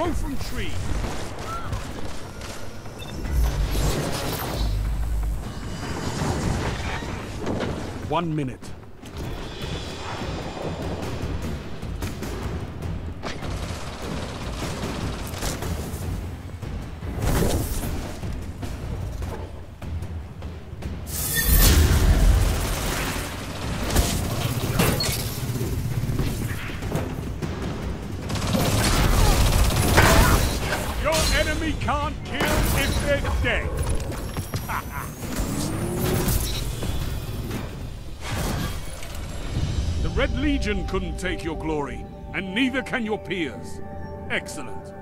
Go from tree. 1 minute. Your enemy can't kill if they're dead. The Red Legion couldn't take your glory, and neither can your peers. Excellent.